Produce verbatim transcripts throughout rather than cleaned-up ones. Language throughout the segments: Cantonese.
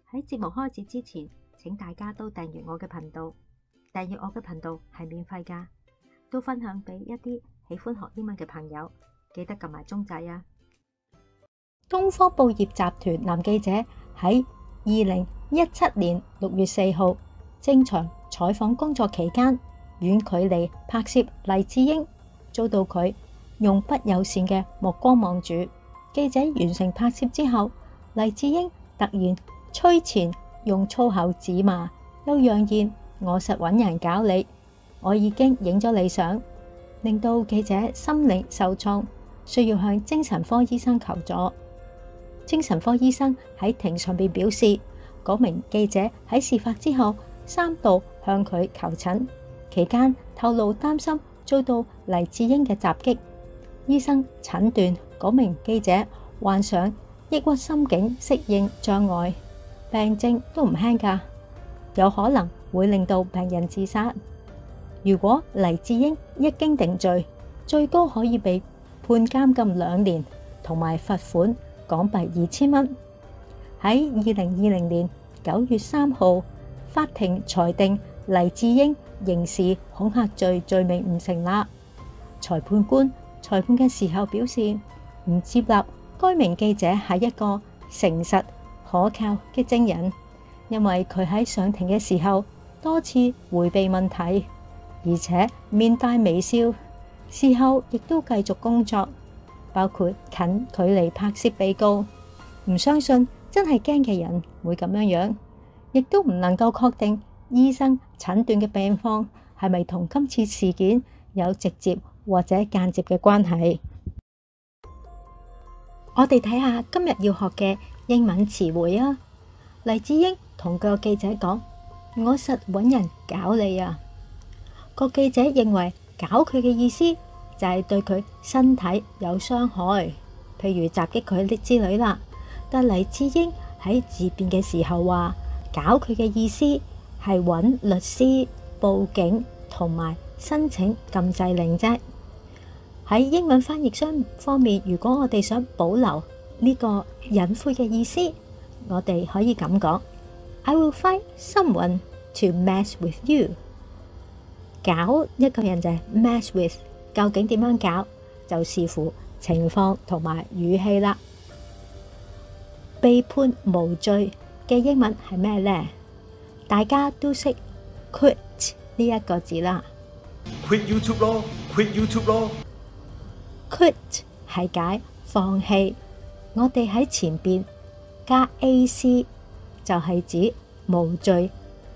喺節目開始之前，請大家都訂閱我嘅頻道。訂閱我嘅頻道係免費㗎，都分享俾一啲喜歡學英文嘅朋友。記得撳埋鐘仔啊！東方報業集團男記者喺二零一七年六月四號正常採訪工作期間，遠距離拍攝黎智英，遭到佢用不友善嘅目光望住。記者完成拍攝之後，黎智英突然趨前用粗口指罵，又揚言我實揾人搞你，我已經影咗你相，令到記者心靈受創，需要向精神科醫生求助。精神科醫生喺庭上邊表示，嗰名記者喺事發之後三度向佢求診，期間透露擔心遭到黎智英嘅襲擊。醫生診斷嗰名記者患上抑鬱心境適應障礙，病症都唔輕㗎，有可能會令到病人自殺。如果黎智英一經定罪，最高可以被判監禁兩年，同埋罰款港幣二千蚊。喺二零二零年九月三號，法庭裁定黎智英刑事恐嚇罪罪名唔成立。裁判官裁判嘅時候表示，唔接納該名記者係一個誠實可靠嘅證人，因為佢喺上庭嘅時候多次迴避問題，而且面帶微笑，事後亦都繼續工作，包括近距離拍攝被告。唔相信真係驚嘅人會咁樣樣，亦都唔能夠確定醫生診斷嘅病況係咪同今次事件有直接或者間接嘅關係。我哋睇下今日要學嘅英文詞彙啊。黎智英同個記者講：我實揾人搞你啊！個記者認為搞佢嘅意思就係對佢身體有傷害，譬如襲擊佢之類啦。但黎智英喺自辯嘅時候話，搞佢嘅意思係揾律師、報警同埋申請禁制令啫。喺英文翻譯商方面，如果我哋想保留呢個隱晦嘅意思，我哋可以咁講 I will find someone to mess with you。 搞一個人就係 mess with， 究竟點樣搞就視乎情況同埋語氣啦。被判無罪嘅英文係咩呢？大家都識 quit 呢一個字啦。 Quit YouTube 咯 Quit YouTube 咯 Quit 係解放棄，我哋喺前邊加 ac 就係指無罪。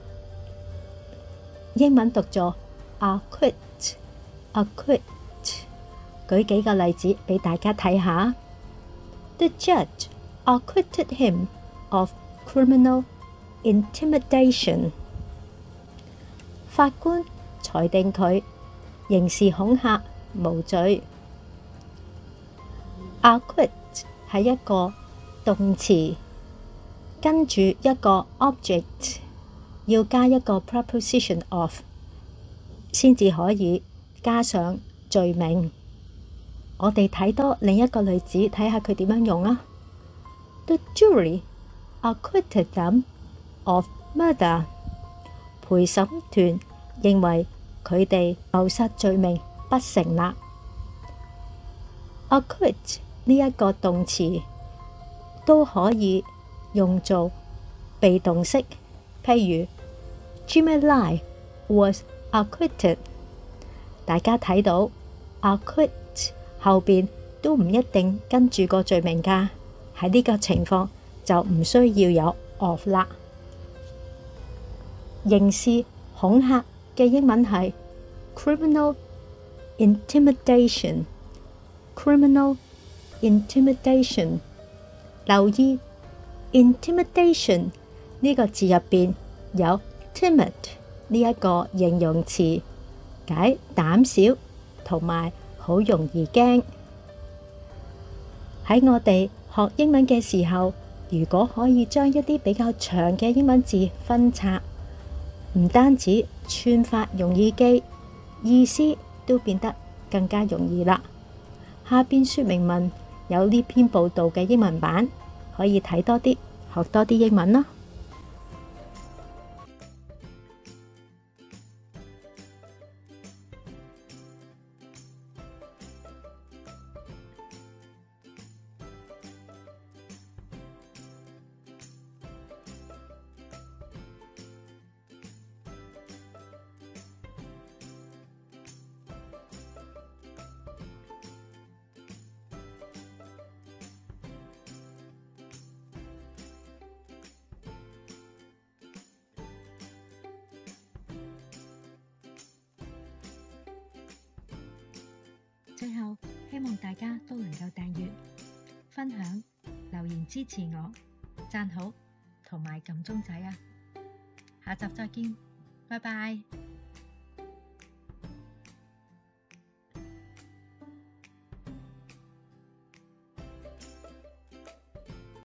英文讀作 acquit acquit。 舉幾個例子俾大家睇下。 The judge acquitted him of criminal intimidation。 法官裁定佢刑事恐嚇無罪。Acquit 係一個動詞，跟住一個 object 要加一個 preposition of 先至可以加上罪名。我哋睇多另一個例子，睇下佢點樣用啊。The jury acquitted them of murder。 陪審團認為佢哋謀殺罪名不成立。Acquit 呢一個動詞都可以用做被動式，譬如 Jimmy Lai was acquitted。 大家睇到 acquit 後邊都唔一定跟住個罪名㗎，喺呢個情況就唔需要有 of 啦。刑事恐嚇嘅英文係 criminal intimidation。 criminal intimidation。 留意 intimidation 呢個字入邊有 timid 呢一個形容詞，解膽小同埋好容易驚。喺我哋學英文嘅時候，如果可以將一啲比較長嘅英文字分拆，唔單止串法容易記，意思都變得更加容易啦。下邊說明文有呢篇報道嘅英文版，可以睇多啲，學多啲英文啦。 最後，希望大家都能夠訂閱、分享、留言支持我，讚好同埋撳鐘仔啊！下集再見，拜拜。